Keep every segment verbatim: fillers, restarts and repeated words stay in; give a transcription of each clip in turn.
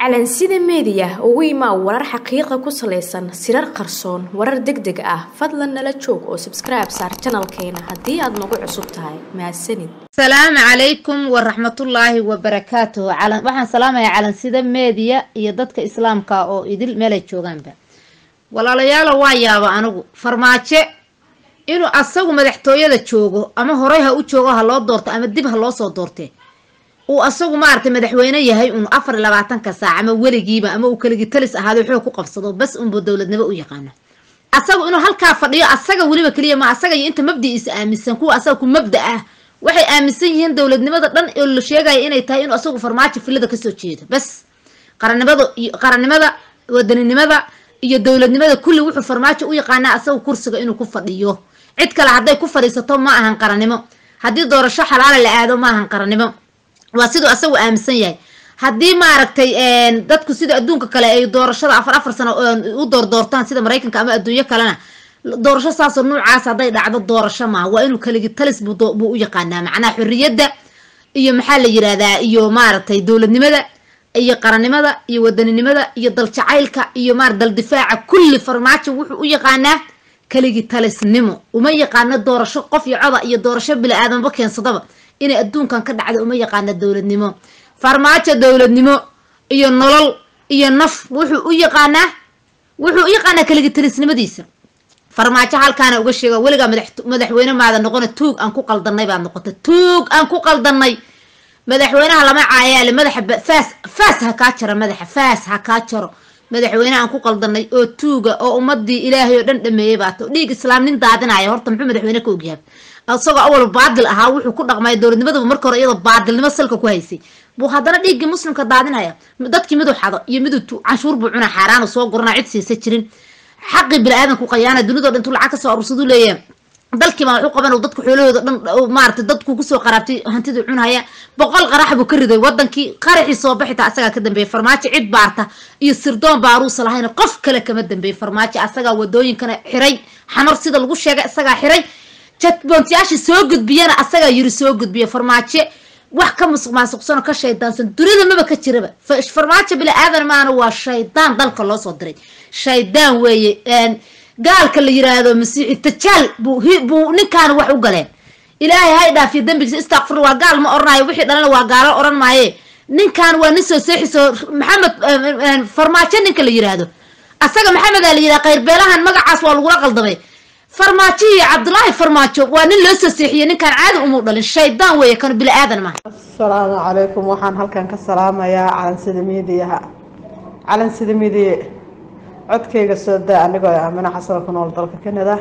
calansida media ugu imaa warar xaqiiqo ku saleysan sirar qarsoon warar degdeg ah fadlan nala joog oo subscribe saar channelkeena hadii aad nagu cusub tahay mahadsanid. Salaamu calaykum wa rahmatullaahi wa barakaatuh. Calan waxaan salaamayaa calansida media iyo dadka islaamka oo idil meel ay joogaanba. Walaalayaal waa yaaba anigu farmaajo inuu asagu madaxtooyada joogo ama horay ha u joogo ha loo doorto ama dib ha loo soo doortay oo asagu ma artay madaxweyne yahay uu afar iyo labaatan ka saac ama waligiiba ama uu kaligi talis ahaado wuxuu ku qabsado bas un buu dawladnimo u yaqaan asagu inuu halka fadhiyo asaga waliba kaliya ma asaga inta mabdiisa aaminsan kuwa asaga ku mabda ah waxay aaminsan yihiin dawladnimada dhan ee la sheegay inay tahay inuu asagu farmaajo filada ka soo jeedo bas qarannimada qarannimada wadaninimada iyo dawladnimada kulli wuxuu farmaajo u yaqaan asagu kursiga inuu ku fadhiyo cid kale haday ku fadhiisato ma ahan qarannimo hadii doorasho xalaal la aado ma ahan qarannimo waa sidoo asagu aaminsan yahay hadii ma aragtay een dadku sida adduunka kale ay doorashada afar afar sano u door doortaan sida Mareykanka ama adduunyo kalena doorasho saas oo noocaas haday dhacdo doorasho ma waa inuu kaligi talis buu u yaqaanaa macna xurriyada iyo maxaa la yiraahdaa iyo ma aragtay dawladnimada iyo qarannimada iyo wadaninimada iyo dal jacaylka iyo maar dal difaaca kulli farmaajo wuxuu u yaqaanaa kaligi talisnimo uma yaqaano doorasho qof iyo coda iyo doorasho bila aadanba keensadaba inay adduunkan ka dhacdo uma yaqaan dawladnimo farmaajo dawladnimo iyo nolol iyo naf wuxuu u yaqaanaa wuxuu u yaqaanaa kaligi talisnimadiisa farmaajo halkaana uga sheega waliga madaxweyne maada noqon tuug aan ku qaldanay baa noqotay tuug aan ku qaldanay madaxweynaha lama caayaale madaxa faas faas ha ka jara madaxa faas ha ka jaro madaxweynaha aan ku qaldanay oo tuuga oo ummadii ilaahay oo dhan dhameeyay baato dhiig islaamnin daadinaya horta muxuu madaxweyne ka ogyahay asagoo awal baadil ahaa wuxuu ku dhaqmay dawladnimada markii hore iyada baadilnimo salka ku haysay buu hadana dhiigii muslimka daadinaya dadkii mid u xado iyo mid uu canshuur buu cuna xaraan oo soo gurna cid siisa jirin xaqi bilaadan ku qayaana dunida dhan lacag ka soo arursadu leeyahay dalkii ma wuxuu qaban dadku xoolahooda dhan maartay dadku ku soo qaraabtay hantida cunaya boqol qarax buu ka riday wadankii qaraxii soo baxita asaga ka dambeeyay farmaajo cid baarta iyo sirdoon baaruus lahayn qof kale kama dambeeyay farmaajo asaga wadooyinkana xiray xamar sida lagu sheegay asaga xiray chatbontiyaasha soo gudbiyana asaga yiri soo gudbiyo farmaajo wax ka musuq maasuqsan ka shaydaansan durida maba ka jiraba farmaajo bila aadan maana waa shaydaan dalka loo soo diray shaydaan weeye een gaalka la yiraahdo masiixi tajaal buu ninkaan wax u galeen ilaahay hay dhaafiyo dambigiisa istaghfar waa gaal ma oranayo wixii dhalana waa gaalo oran maaye ninkaan waa nin soo seexiso maxamed farmaajo ninka la yiraahdo asaga maxamed la yiraahdo qayr beelahan magacaas waa lagu qaldamay farmaajo iyo cabdullaahi farmaajo waa nin loo soo seexiyay ninkaan caadi uma dhalin shaydaan weeye kan bil aadan ma assalaamu calaykum waxaan halkan ka salaamayaa calansida meediyaha calansida meediyaha codkayga soo daa anigoo aamina xasan ku nool dalka Canada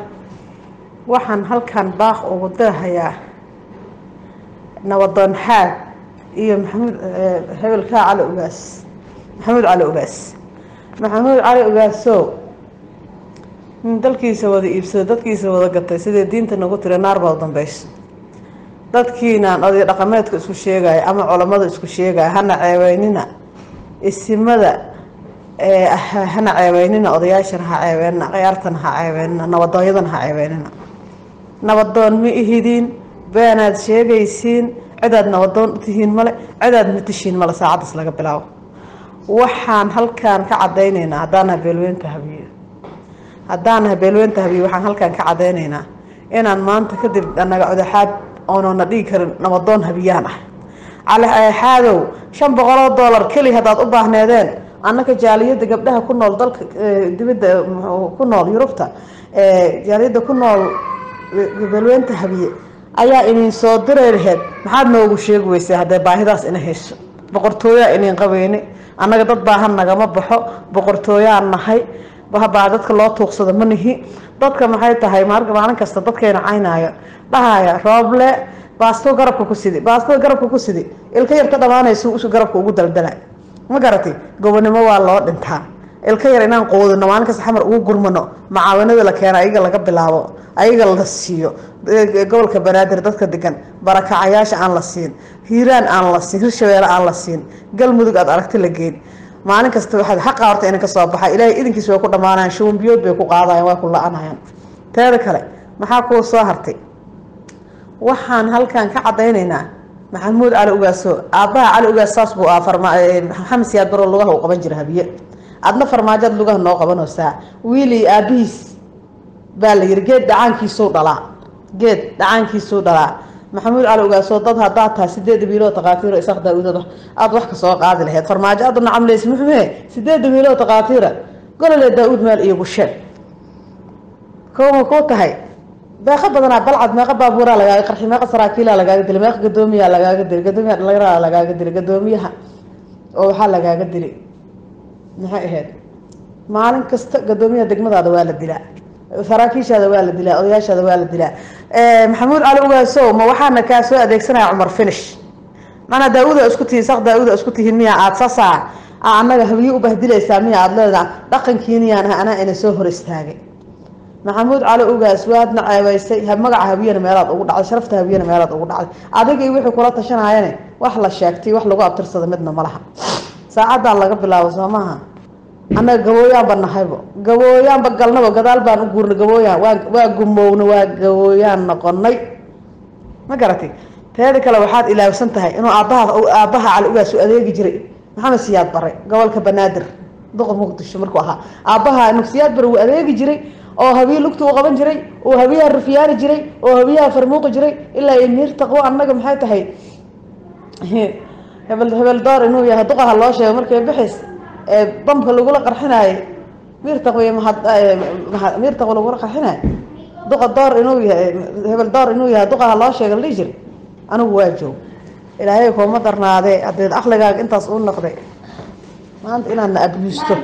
waxaan halkan baaq ugu daahayaa nabadoon xaad iyo maxamed hebelka cali ugaas maxamed cali ugaas maxamed cali ugaaso min dalkiisa wada iibsada dadkiisa wada gatay sidee diinta nagu tiri naar baa dambayso dadkiina oday dhaqameedka isku sheegay ama culimada isku sheegay hana ceeweynina isimada ee hana ceeweynina odayaasha ha ceeweynina ciyaartan ha ceeweynina nabadoonyadan ha ceeweynina nabadoon ma ihidin beenaad sheegaysiin cidaad nabadoon u tihiin male cidaad ma tishiin male saacadaas laga bilaabo waxaan halkan ka cadeynaynaa hadaan beelweynta habiyo hadaan beelweynta habiyo waxaan halkan ka cadeynaynaa inaan maanta kadib anaga odaxaad oonona dhigi karin nabadoon habiyaan ah cali xaadow shan boqol oo dollar kali hadaad u baahneedeen annaka jaaliyada gabdhaha ku nool dalka dibadda ku nool Yurubta ee jaaliyada ku nool beelweynta habiye ayaa inay soo diray lahayd maxaad noogu sheegaysaa haday baahidaas ina hayso boqortooyo inay qabeeyne annaga dad baahan nagama baxo boqortooyaan nahay baa dadka loo tuuqsado manihi dadka maxay tahay marka maalin kasta dadkeena caynaayo dhahaya rooble baasto garabka ku sidi baasto garabka ku sidi ilka yar ka dhamaanayso uu garabka ugu daldalay ma garatay gobonimo waa loo dhintaa ilka yar inaan qoodno maalin kasta xamar ugu gurmano macaawanada la keenay ayaga laga bilaabo ayaga la siiyo gobolka banaadir dadka degan barakacayaasha aan la siin hiiraan aan la siin hirshabeelle aan la siin galmudug aad aragti la geyn maalin kasta waxaad xaq qaarta inaan ka soo baxay ilaahay idinkiisa way ku dhamaanayaan shuban biyood bay ku qaadayaan way ku la'anayaan teeda kale maxaa ku soo hartay waxaan halkan ka cadeynaynaa maxamuud cali ugaaso aabbaha cali ugaas saas buu ah farma maxamed siyaad baro lugaha uu qaban jira habiye adna farmaajood lugaha noo qabanaysaa wiili aabihiis baa la yiri geed dhacaankiisuu dhalaa geed dhacaankiisuu dhalaa maxamuud cali ugaaso dad haddaa tahay sideed biiloo taqaatiiro isaq daawudada aad wax ka soo qaadi lahayd farmaajo aad nacamleys muxuu sideed biiloo taqaatiira golole daawud meel iyo busheed kooba ku tahay باخد بدنا بلعت ما قبل بورا لقى قرحي ما قصر أكيلا لقى قدري ما قدوميها لقى قدري قدوميها لقى لقى قدري قدوميها أو حال لقى قدري نهاية هذا ما علن كست قدوميها دقمة هذا والد دلا فراكيش هذا والد دلا أوياش هذا والد دلا أه محمود علي وجاسو ما وحنا كاسو أديك سنة عمر فينش أنا داود أسكتي سق داود أسكتي هنيا عاد صصع أنا هبي وبهدل إسلامية عاد لا دقن كيني أنا أنا أنا سهر استاجي محمود علي أوجاس وادنا عايسي هم مجا هبينا ميلاد أقول على شرفت هبينا ميلاد أقول على عادك يوحي كلها تشان عيني وحلا شاكتي وحلا قاب ترصد مدنا ملحة ساعد الله قبل الله وسامها أنا جويا بنحبه جويا بقلنا وقدال بنقول جويا واجمون واجويا نقني ما قرأتي هذا كلا واحد إلى وسنتها إنه أعطاها أعطاها على أوجاس وأذيك جري محمد سياد بري قولك بنادر ضغط مقدش مركوها أعطاها إنه سياد بري وأذيك جري oo habiye lugtu qaban jiray oo habiyaha rufiyaan jiray oo habiyaha farmuuq jiray ilaa ay miir taqo annaga maxay tahay hebel hebel door inuu yahay duqaha loo sheego markay bixis ee bamka lagu la qarxinay miir taqo ma miir taqo lagu la qarxinay duqa door inuu yahay hebel door inuu yahay duqaha loo sheego liijir anigu waa joog ilaahay ko ma darnaade adeed aqligaaga intaas uu noqday maanta inaan abuusto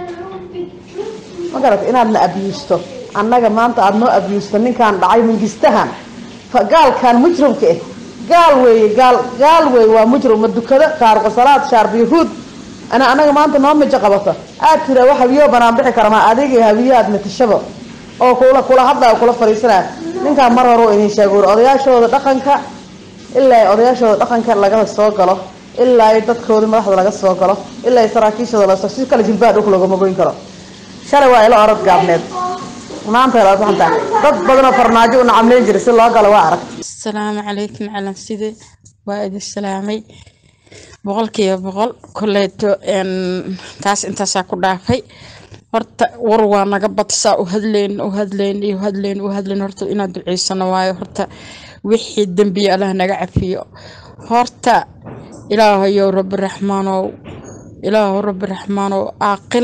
ما قالت إن أنا أبيستو أنا جماعة أنا أبيستو إن كان دعي من جستهان فقال كان مجرم كه قال وي قال قال وي ومجرم الدكتور كارق صلاة شار بيهود أنا أنا جماعة نوم جقبته أكثر واحد يوم أنا بحكي كرما أديك هبيات متشبه أو كولا كولا حدا أو كولا فريسنا إن كان مرة رو إني شجور أضياء شو دقن ك إلا أضياء شو دقن ك لقى السوق له إلا يتذكر ما حدا لقى السوق له إلا يسراكيش ولا سوسي كل جلبات وكله ما بين كره شلون وإلى أرد قابلت ما أنت لا تفهمت ضد بدنا فرناجو ونعملين جرس الله قال وعرك السلام عليكم على سيدي وائد السلامي بقولك يا بقول كليتو إن تاس أنت ساكو دافي هرت وروانا قبض سا وهدلين وهدلين وهدلين وهدلين هرت إنا دعي سنواي هرت وحي الدنبي الله نقع فيه هرت إله يا رب الرحمن إله رب الرحمن عاقل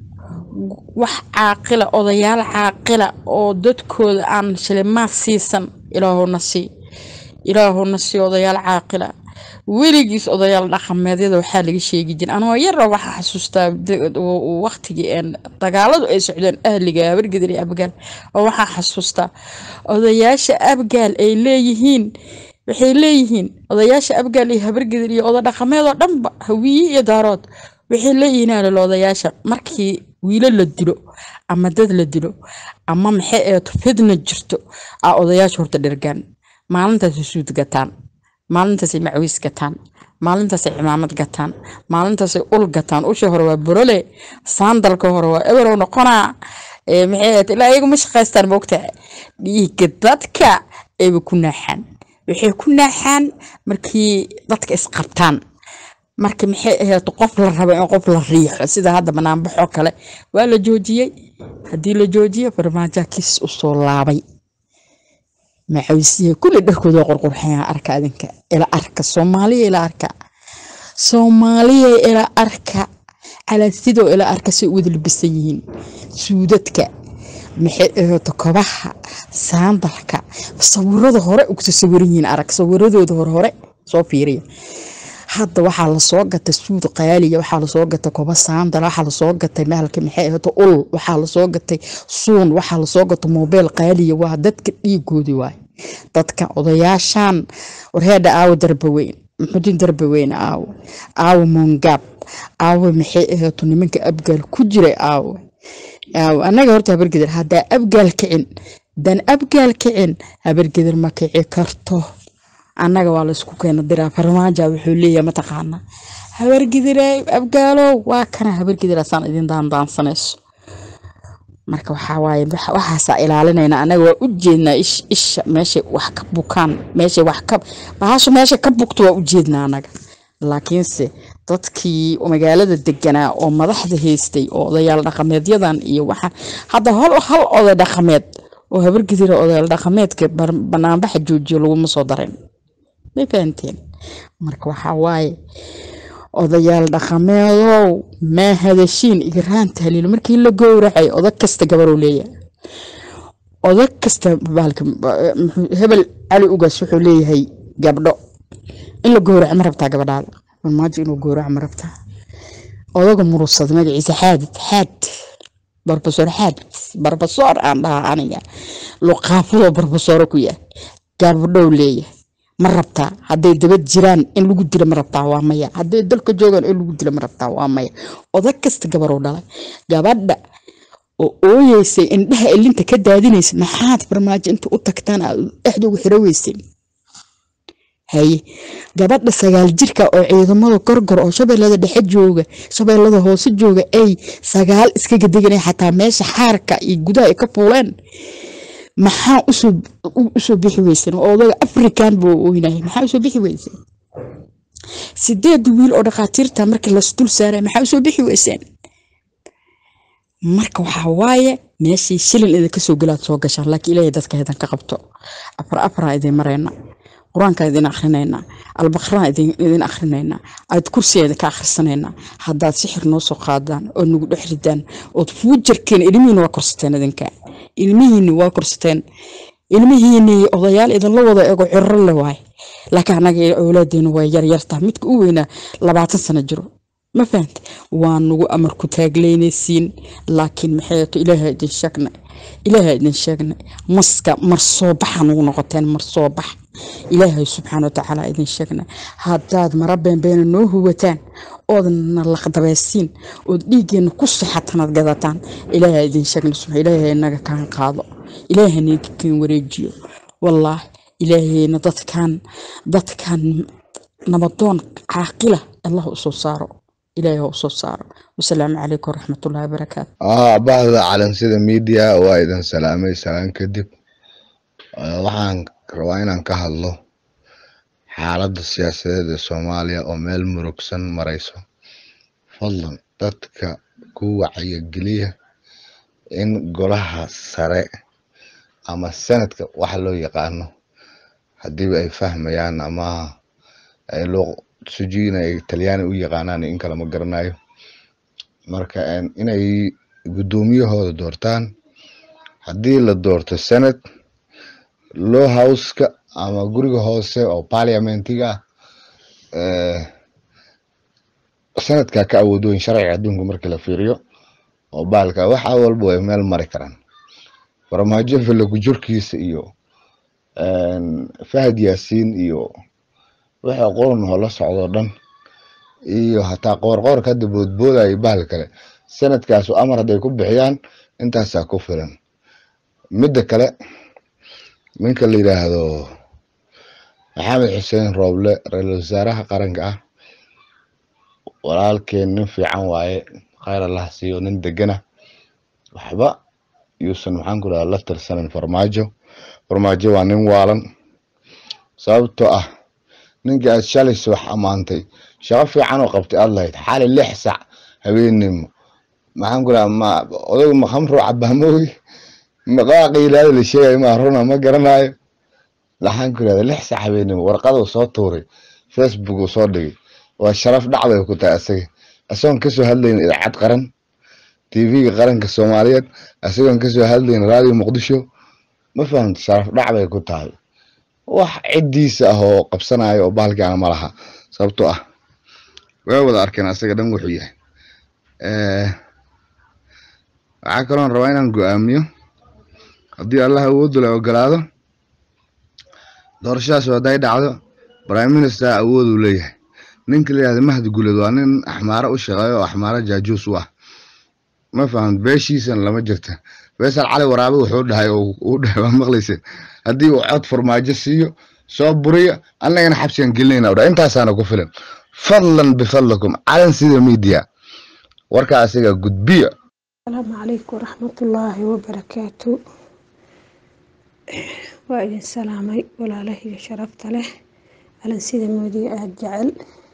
wax caaqila odayaal caaqila oo dadkooda aan shilimaad siisan ilaahuna si ilaahuna si odayaal caaqila weligiis odayaal dhaqameedyada waxaa laga sheegi jiray anoo yar waxa xasuustaa waqtigii aan dagaaladu ay socdeen ahliga habargidar iyo abgaal oo waxa xasuustaa odayaasha abgaal ay leeyihiin waxay leeyihiin odayaasha abgaal iyo habargidar iyo oda dhaqameed oo dhanba hawiye iyo daarood waxay leeyihiin odayaasha markii wiila la dilo ama dad la dilo ama maxay ee fidna jirto aa odayaasha horta dhirgaan maalintaas suud gataan maalintaas macwiis gataan maalintaas cimaamad gataan maalintaas ul gataan u hore waa burole saandalka hore waa eberow noqona ee maxay ilaa iyagu ma shaqaystaan moogta dhiig dadka ay ku naaxan waxay ku naaxan markii dadka isqabtaan markii maxay ahayd qof la rabo in qof la riixo sida hadda banaan baxo kale waa la joojiyay hadii la joojiyo farmaajo kiis u soo laabay maxaysiye kulli dharkooda qorqorxayaan arka adinka ila arka Soomaaliya ila arka Soomaaliya ila arka ala sidoo ila arka si wada libisan yihiin suudadka maxay ahayd kabaha saandalka sawirada hore ugu sawiran yihiin arag sawiradooda hore hore soo fiiriyo hadda waxa la soo gatay suud qaaliya waxa la soo gatay koba saandal waxa la soo gatay meelka maxay ahayd ul waxa la soo gatay suun waxa la soo gatay mobile qaaliya waa dadka dhiigoodi waay dadka odayaashan warheeda aaw darbaweyn muxudin darbaweyn aaw aaw mungab aaw maxay ahayd nimanka abgaal ku jiray aaw aaw anaga horta habargidar hada abgaal kicin dan abgaal kicin habargidar ma kici karto annaga waa la isku keenay diraa farmaajo wuxuu leeyahay ma taqaana habargidiray abgaalo waa kana habargidira san idin daan daansanayso marka waxa waaye waxaasa ilaalinayna anaga waa u jeednaa ish isha meesha wax ka bukaan meesha wax ka bahasho meesha ka bugto waa u jeednaa anaga laakiinse dadkii magaalada deganaa oo madaxda haystay oo odayaal dhaqameedyadan iyo waxa hadda hal hal oday dhaqameed oo habar gidira odayaal dhaqameedka banaanbaxa joojiyo lagu soo dareen ma fahanteen marka waxa waaye odayaal dhaqameedow ma hadashiin igraan tahliil markii la gowracay odag kasta gabar uu leeyahay odag kasta baalka hebel cali ugaas wuxuu leeyahay gabdho in la gowraco ma rabtaa gabadhaada maaji inuu gowraco ma rabtaa odaga murusad magaciisa xaadid xaad barbasoor xaad barbasoor aan dhaha aniga luqaafado barbasoor ku yahay gabdho leeyahay ma rabtaa haday dabad jiraan in lagu dilo ma rabtaa waa maya haday dalka joogan in lagu dilo ma rabtaa waa maya odag kasta gabar oo dhalay gabadha oo ooyeysay indhaha ilinta ka daadinaysa maxaad barmaajo inta u tagtaan aad ugu xiraweysay hay gabadha sagaal jirka oo ciidamada gorgor oo shabeellada dhexe jooga shabeellada hoose jooga ay sagaal iska gadeganay xataa meesha xaarka iyo gudaha ka fuuleen maxaa usoo usoo bixi weysay oo odaga afrikaan buu ooynahay maxaa usoo bixi weysay sideed wiil oo dhaqaatiirta markii la dul saaray maxaa usoo bixi weysay marka waxa waaye meeshii shilin idinka soo galaad soo gashaan laakiin ilaahay dadka heedan ka qabto afar afar idin marayna quraanka idin akhrinayna albaqraa idin idin akhrinayna aad kursiyeeda ka akhrisanayna haddaad sixir noo soo qaadaan oo nagu dhexridaan oo fuujarkeen ilmihiina waa korsateen idinka ilmihiina waa korsateen ilmihiina odayaal idin la wada eego cirro la waay laakiin anaga awlaadeena way yar yartaa midka u weynaa labaatan sano jiro ma fahant waa nagu amar ku taagleynaysiin laakiin maxay to ilaahay idin sheegnay ilaahay idin sheegnay maska mar soo baxan ugu noqoteen mar soo bax ilaahay subxaanahu wa ta'ala idin sheegnay haddaad marabeen been noo huwataan oodna la qadabaysiin oo dhiigeena ku saxatanaad gadataan ilaahay idin sheegnay subxaanahu ilaahay naga kaan qaado ilaahay idin wareejiyo wallahi ilaahayna dadkan dadkan nabadoon caaqila allah u soo saaro إلهي هو صار والسلام عليكم ورحمة الله وبركاته. آه بعض على سيد الميديا وأيضا سلامي سلام كذب waxaan rabaa inaan ka hadlo xaaladda siyaasadeed ee Soomaaliya oo meel murugsan marayso fadlan dadka ku wacyigeliya in golaha sare ama sanadka waxa loo yaqaano hadii ay fahmayaan ama ay loo sujiina ay Talyaani u yaqaanaan in kala ma garanayo marka inay gudoomiyahooda doortaan hadii la doorto sanad loo house-ka ama guriga hoose oo parliamentiga ee sanadka ka awoodo in sharci adduunka marka la fiiriyo oo baalka waxa walba way meel mari karaan farmaajo lagu jirkiisa iyo een Fahad Yaasiin iyo waxa qoran oo la socdo dhan iyo hataa qoor-qoor ka dibadbooday baal kale sanadkaas oo amar haday ku bixiyaan intaas ku filan midda kale ninka la yiraahdo Maxamed Xuseen Rooble ra'iisul wasaaraha qaranka ah walaalkeen nin fiican waaye khayr Allah siiyo nin degana waxba yuusan waxaan ku la tirsanan farmaajo farmaajo waa nin waalan sababtoo ah ninka shalay wax amaantay shaqo fiican oo qabtay Allah xal lix sac habeenimo maxaan ku ma odagu ma khamro cabaamoy ma qaaqilaa la sheegay ma runa ma garanayo laxan ku leeyahay lix sac habeenimo warqado soo tuuray Facebook soo dhigay waa sharaf dhacday ku tahay asaga asoon ka soo hadlayn idaacad qaran T V-ga qaranka Soomaaliyeed asagoon ka soo hadlayn raadiyo Muqdisho ma fahamta sharaf dhacday ku tahay wax cidiisa ah oo qabsanayo oo baalkaan ma laha sababtoo ah way wada arkeen asaga dhan wuxuu yahay ee waxa kale oo rabaa inaan go'aamiyo hadii Allah awood u ogolaado doorashadaas waday dhacdo prime minister awood u leeyahay ninka leeyahay Mahdi Guuled waa nin axmaara u shaqeeyo oo axmaara jaajuus ah ma fahant beeshiisan lama jirta Faysal Cali Waraabe wuxuu dhahay oo uu dhahay waa maqlaysan hadii uu cod farmaajo siiyo soo buriyo annagana xabsiyan gelinayna oo intaasana ku filan fadlan bifadlakum calan sida media warka asiga gudbiya السلام عليكم ورحمة الله وبركاته. وإذن سلامي ولا له شرفت له على سيد مودي أجعل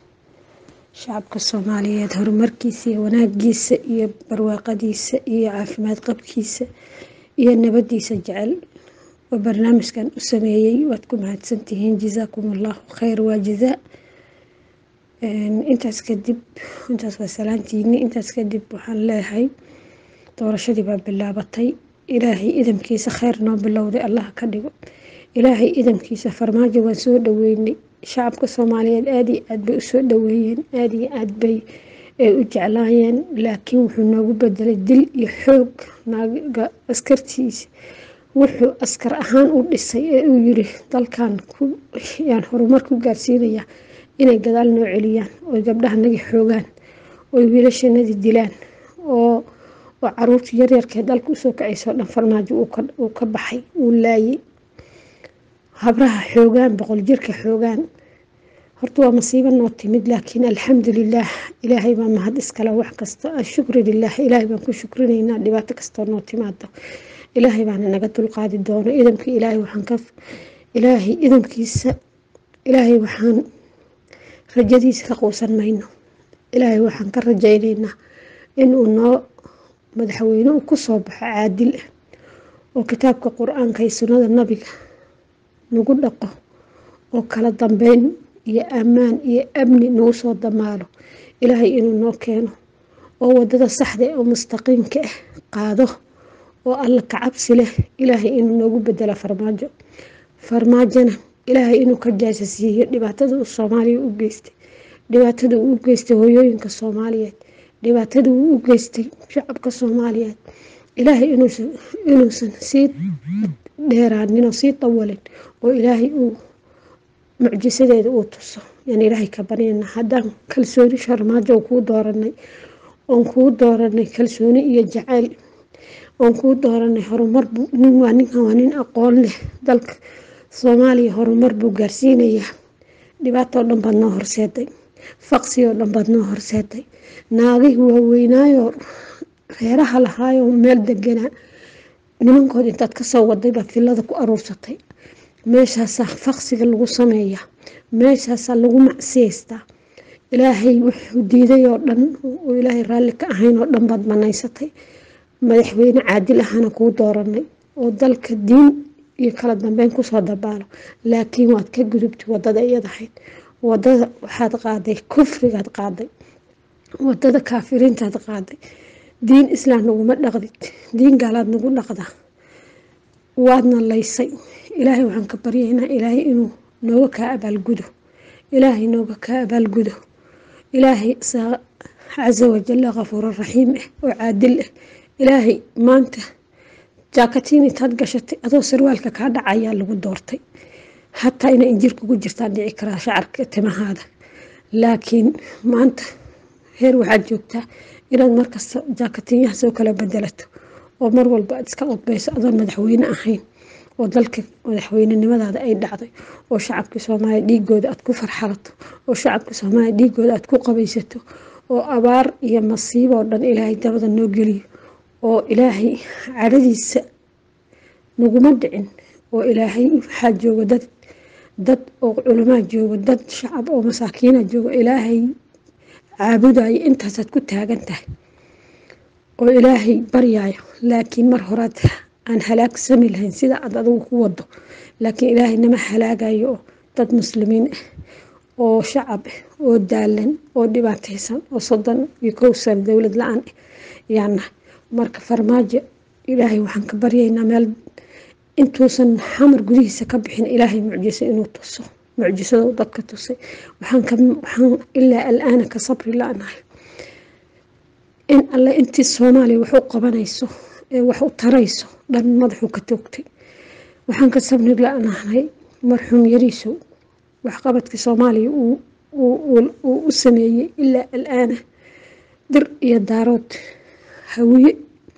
شعبك الصومالية هر مركزي وناقيس إيه برواقديس إيه عافمات قبكيس إيه النبديس جعل وبرنامج كان أسميي واتكم هاد سنتين جزاكم الله خير وجزاء. انت اسكدب انت سلامتيني انت اسكدب وحن لهي doorashadii baa bilaabatay ilaahay idamkiisa khayr noo bilowday allah ka dhigo ilaahay idamkiisa farmaajo waan soo dhaweynay shacabka Soomaaliyeed aad iyo aad bay u soo dhaweeyeen aad iyo aad bay u jeclaayeen laakiin wuxuu noogu bedelay dil iyo xoog naaga askartiisa wuxuu askar ahaan u dhisay ee uu yiri dalkan ku yaan horumar ku gaarsiinaya inay gadaal noo celiyaan oo gabdhaha naga xoogaan oo wiilashanadii dilaan oo وعروت يرير كهدال كوسو كعيسو دان فرماجو uu ka baxay uu laayay habraha xoogan boqol jirka xoogan horta waa masiibo noo timid laakiin alxamdulillah ilaahay baa mahad iskala wax kasta shukri lillah ilaahay baan ku shukrineynaa dhibaato kasta noo timaado ilaahay baan naga dulqaadi doono idamka ilaahay waxaan ka ilaahay idamkiisa ilaahay waxaan rajadiisa ka qoosan mayno ilaahay waxaan ka rajayneynaa inuu noo madaxweyne uu ku soo baxo caadil ah oo kitaabka quraanka iyo sunnada nabiga nagu dhaqo oo kala dambeyn iyo amaan iyo amni noo soo damaalo ilaahay inuu noo keeno oo wadada saxda ah oo mustaqiimka ah qaado oo alla ka cabsi leh ilaahay inuu noogu bedelo farmaajo farmaajana ilaahay inuu ka jaasasiiyo dhibaatada uu Soomaaliya u geystay dhibaatada uu u geystay hooyooyinka Soomaaliyeed dhibaatada uu u geystay shacabka Soomaaliyeed ilaahay inuu inuu si dheeraanin oo si tawalin oo ilaahay uu mucjisadeeda uu tuso yani ilaahay ka baryana hadaan kalsooni sharmaajo ku dooranay oo ku dooranay kalsooni iyo jacayl oo ku dooranay horumar nin waa nin waa nin aqoon leh dalka Soomaaliya horumar buu gaarsiinaya dhibaato dhan baa noo horseeday faqsiyo dhan baa noo horseeday naagii waaweynaayo reeraha lahaayo meel deganaa nimankood intaad ka soo waday baa filada ku aruursatay meeshaas faqsiga lagu sameeyaa meeshaas lagu macsiyeystaa ilaahay wuxuu diiday oo dhan oo ilaahay raalli ka ahayn oo dhan baad banaysatay madaxweyne caadil ahana ku dooranay oo dalka diin iyo kala dambeyn ku soo dabaalo laakiin waad ka gudubtay wadada iyadahayd wadada waxaad qaaday kufrigaad qaaday wadada kaafiriintaad qaaday diin islaam naguma dhaqdid diin gaalaad nagu dhaqda waadna laysay ilaahay waxaan ka baryaynaa ilaahay inuu nooga ka abaalgudo ilaahay nooga ka abaalgudo ilaahay عز وجل غفور رحيم وعادل إلهي ما أنت جاكتيني تدقشتي أدو سروالك كاد عيال لغو دورتي حتى إن إنجيرك قجرتان دي إكرا شعرك تما هذا لكن ما أنت هير وحد جوكتا إلى المركز جاكتيني يحسو كلا بدلته ومر والبعد سكالط بيس أدو مدحوين أحين ودلك مدحوين النمد هذا أي دعضي وشعبك سوماي ديقود أتكو فرحالته وشعبك سوماي ديقود أتكو قبيسته وأبار يا مصيبة ودن إلهي دبض النوغلي وإلهي عرديس نقمدعن وإلهي حاج جوغ دد دد علماء جوغ دد شعب ومساكين جوغ إلهي عابداي انت ستكو تاغنته وإلهي برياي لكن مرهرات عن هلاك سمي لهن سيدا أدادو كوضو لكن إلهي نما هلاقايو دد مسلمين oo shacab oo daalan oo dhibaataysan oo soddon iyo kow sano dawlad la'aan yaana marka farmaajo ilaahay waxaan ka baryaynaa meel intuusan xamar gudihiisa ka bixin ilaahay mucjiso inuu tuso mucjisada dadka tusay waxaan ka waxaan ilaa al'aan ka sabri la'anahay in alla intii Soomaaliya wax u qabanayso ee wax u tarayso dhan madaxu ka toogtay waxaan ka sabri la'anahay marxuum yariiso وحقبتك صومالي وسمية إلا الآن در يدارات هوية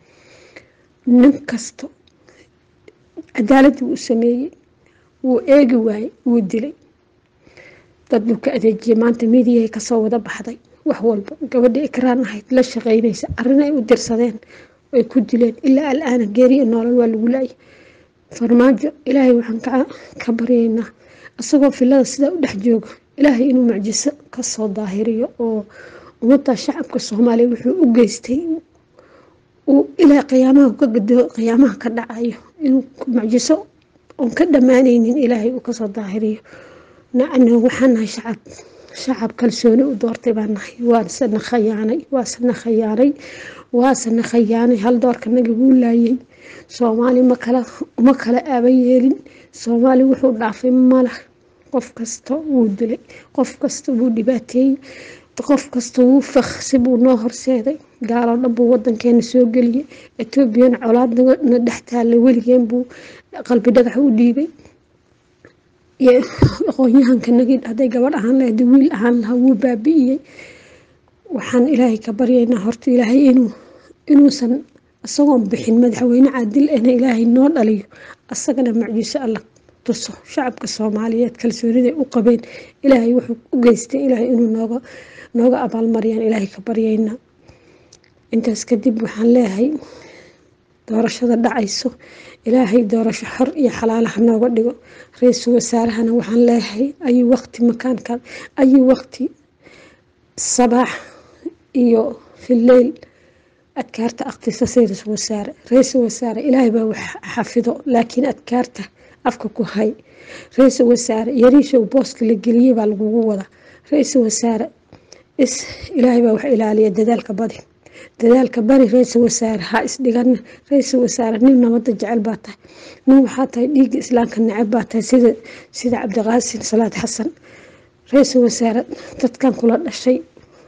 ننكستو عدالة وسمية وإيجواي ودلي تدلو كأدجي ما أنت ميديا كصوة بحضي وحول قبل إكران هاي تلش غينيس أرنا ودر صدين ay ku dileen ilaa al'aana geeriya nolol waa lagu laayay farmaajo ilaahay waxaan ka ka baryaynaa asagoo filada sidaa u dhex jooga ilaahay inuu mucjiso ka soo daahiriyo oo ummadda shacabka Soomaaliya wuxuu u geystay uu ilaa qiyaamaha ka gado qiyaamaha ka dhacayo inuu mucjiso oo ka dhamaanaynin ilaahay uu ka soo daahiriyo nacna waxaan nahay shacab shacab kalsooni u doortay baan nahay waan sana khayaanay waa sana khayaanay waa sana khayaanay hal doorka naga uu laayay Soomaali ma kala uma kala aaban yeelin Soomaali wuxuu dhaafay mala qof kasta uu dilay qof kasta uu dhibaateeyay qof kasta uu fakhsi buu noo horseeday gaalo dhanbu wadankeena soo galiyay Ethiopia colaadna dhaxtaale weligeen buu qalbi dhagax u dhiibay iyo aqoonyahanka nagid haday gabadh ahaan lahayd wiil ahaan lahaa wuu baabi'iyay waxaan ilaahay ka baryaynaa horta ilaahay inuu inuusan asagoo bixin madaxweyne caadil ah ilaahay noo dhaliyo asagana mucjiso Allah tuso shacabka Soomaaliyeed kalsoonida u qabeen ilaahay wuxuu u geystay ilaahay inuu nooga nooga abaal mariyaan ilaahay ka baryaynaa intaas kadib waxaan leeyahay doorashada dhacayso ilaahay doorasho xor iyo xalaal ah nooga dhigo ra'iisul wasaarahana waxaan leeyahay ay waqti makaanka ay waqti sabax iyo fillayl adkaarta aqtisaasay ra'iisul wasaare ra'iisul wasaare ilaahay baa wax xafido laakiin adkaarta afka ku hay ra'iisul wasaare yariisho booska la geliyay baa lagu wada ra'iisul wasaare is ilaahay baa wax ilaaliya dadaalka badi dadaalka bari ra'iisul wasaare ha is dhigan ra'iisul wasaare nin nabadda jecel baa tahay nin waxa tahay dhiig islaamka nacab baa tahay sida sida Cabdiqaasim Salaad Xasan ra'iisul wasaare dadkan kula dhashay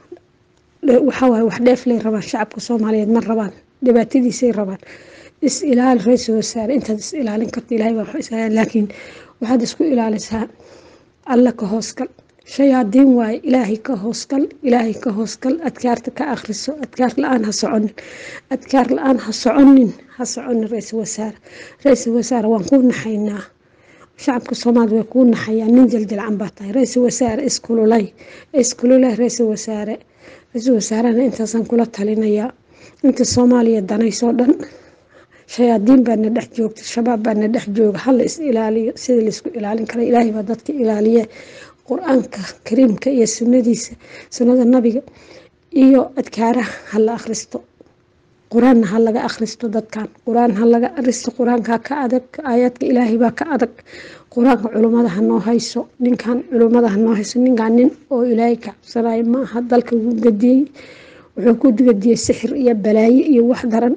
waxa way wax dheef leh rabaan shacabka Soomaaliyeed ma rabaan dhibaatadiisay rabaan is ilaal ra'iisul wasaare inta is ilaalin karto ilaahay baa wax laakiin waxaad isku ilaalisaa alla ka hooskal shayaadiin waay ilaahay ka hooskal ilaahay ka hooskal adkaarta ka akhriso adkaar la'aan ha soconin adkaar la'aan ha soconin ha soconin ra'iisul wasaare ra'iisul wasaare waan ku naxaynaa shacabka Soomaaliyeed way ku naxayaan nin jiljilan baa tahay ra'iisul wasaare iskululay iskululay ra'iisul wasaare ra'iisul wasaarana intaasan kula talinayaa inta Soomaaliya danayso dhan shayaadiin baa na dhex joogta shabaab baa na dhex jooga hal is ilaaliyo sida la isku ilaalin karo ilaahay baa dadka ilaaliye quraanka kariimka iyo sunnadiisa sunnada nabiga iyo adkaaraha hal akhristo quraan hal laga akhristo dadkan quraan hal laga akhristo quraanka ka adag aayadka ilaahay baa ka adag quraanka culimada noo hayso ninkan culimada noo hayso ninkan nin oo ilaahay ka cabsanay ma aha dalka uu gadiyay wuxuu ku gadiyay sixir iyo balaayo iyo wax daran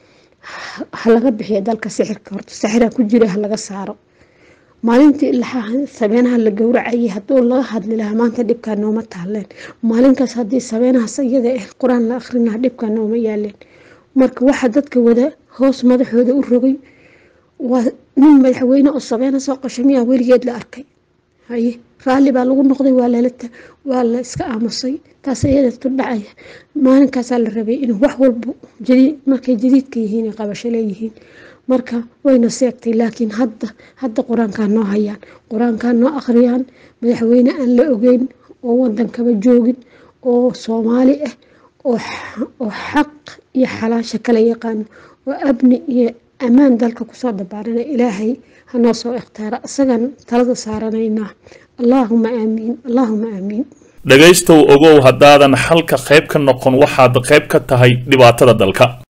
halaga bixiyo dalka sixirka horta sixira ku jira halaga saaro maalintii ilaa sabeenaha la gowracay hadoo laga hadli lahaa maanta dhibka nooma taaleen maalinkaas hadii sabeenaha sayida ah quraan la akhrinaha dhibka nooma yaaleen marka waxa dadka wada hoos madaxooda u rogay waa nin madaxweyne oo sabeena soo qashamiya weligeed la arkay haye raali baa lagu noqday waa leelata waa la iska aamusay taas ayada tudhacay maalinkaas la rabay in wax walba jadid markay jadidka yihiin qabasho leeyihiin marka wayna seegtay laakiin hadda hadda quraanka noo hayaan quraanka noo akhriyaan madaxweyne aan la ogeyn oo wadankaba joogin oo Soomaali ah oo oo xaq iyo xalaasha kala yaqaan oo abni iyo amaan dalka ku soo dabaarana ilaahay hanoo soo ikhtiyaara asagan talada saaranayna Allahumma aamin Allahumma aamin dhagaystow ogow haddaadan xalka qayb ka noqon waxaad qayb ka tahay dhibaatada dalka.